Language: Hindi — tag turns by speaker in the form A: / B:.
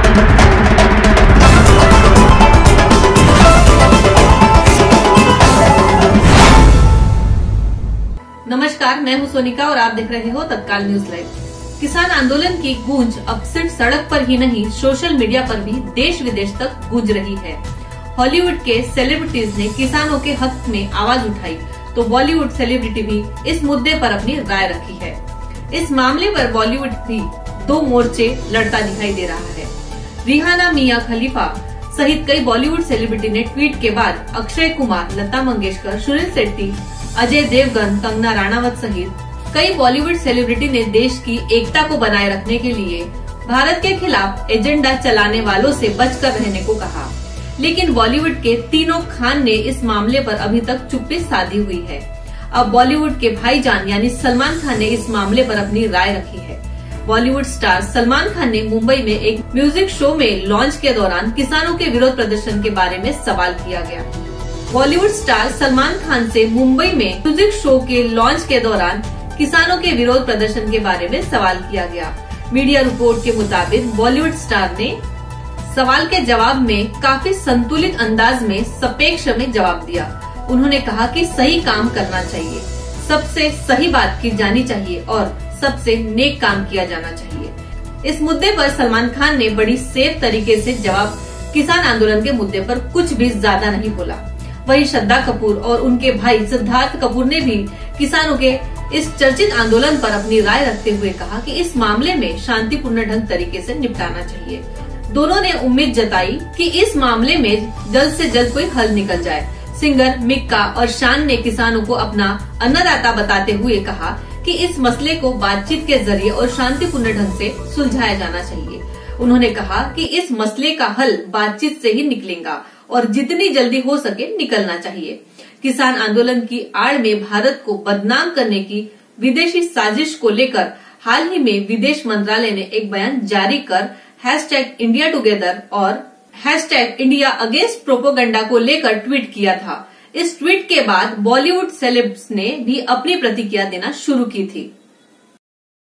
A: नमस्कार, मैं हूं सोनिका और आप देख रहे हो तत्काल न्यूज लाइव। किसान आंदोलन की गूंज अब सिर्फ सड़क पर ही नहीं, सोशल मीडिया पर भी देश विदेश तक गूंज रही है। हॉलीवुड के सेलिब्रिटीज ने किसानों के हक में आवाज उठाई तो बॉलीवुड सेलिब्रिटी भी इस मुद्दे पर अपनी राय रखी है। इस मामले पर बॉलीवुड भी दो मोर्चे लड़ता दिखाई दे रहा है। रिहाना, मियां खलीफा सहित कई बॉलीवुड सेलिब्रिटी ने ट्वीट के बाद अक्षय कुमार, लता मंगेशकर, सुनील शेट्टी, अजय देवगन, कंगना राणावत सहित कई बॉलीवुड सेलिब्रिटी ने देश की एकता को बनाए रखने के लिए भारत के खिलाफ एजेंडा चलाने वालों से बचकर रहने को कहा। लेकिन बॉलीवुड के तीनों खान ने इस मामले पर अभी तक चुप्पी साधी हुई है। अब बॉलीवुड के भाईजान यानी सलमान खान ने इस मामले पर अपनी राय रखी है। बॉलीवुड स्टार सलमान खान ने मुंबई में एक म्यूजिक शो में लॉन्च के दौरान किसानों के विरोध प्रदर्शन के बारे में सवाल किया गया। बॉलीवुड स्टार सलमान खान से मुंबई में म्यूजिक शो के लॉन्च के दौरान किसानों के विरोध प्रदर्शन के बारे में सवाल किया गया। मीडिया रिपोर्ट के मुताबिक बॉलीवुड स्टार ने सवाल के जवाब में काफी संतुलित अंदाज में सपेक्ष में जवाब दिया। उन्होंने कहा कि सही काम करना चाहिए, सबसे सही बात की जानी चाहिए और सबसे नेक काम किया जाना चाहिए। इस मुद्दे पर सलमान खान ने बड़ी सेफ तरीके से जवाब किसान आंदोलन के मुद्दे पर कुछ भी ज्यादा नहीं बोला। वहीं श्रद्धा कपूर और उनके भाई सिद्धार्थ कपूर ने भी किसानों के इस चर्चित आंदोलन पर अपनी राय रखते हुए कहा कि इस मामले में शांतिपूर्ण ढंग तरीके से निपटाना चाहिए। दोनों ने उम्मीद जताई कि इस मामले में जल्द से जल्द कोई हल निकल जाए। सिंगर मिक्का और शान ने किसानों को अपना अन्नदाता बताते हुए कहा कि इस मसले को बातचीत के जरिए और शांतिपूर्ण ढंग से सुलझाया जाना चाहिए। उन्होंने कहा कि इस मसले का हल बातचीत से ही निकलेगा और जितनी जल्दी हो सके निकलना चाहिए। किसान आंदोलन की आड़ में भारत को बदनाम करने की विदेशी साजिश को लेकर हाल ही में विदेश मंत्रालय ने एक बयान जारी कर #IndiaTogether और #India Against Propaganda को लेकर ट्वीट किया था। इस ट्वीट के बाद बॉलीवुड सेलेब्स ने भी अपनी प्रतिक्रिया देना शुरू की थी।